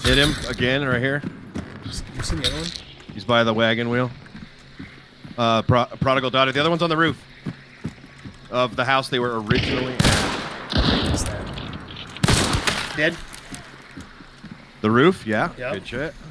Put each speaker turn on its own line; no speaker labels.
Hit him again, right here.
You seen the other one?
He's by the wagon wheel. Prodigal daughter. The other one's on the roof of the house they were originally at.
Dead.
The roof? Yeah.
Yep.
Good shit.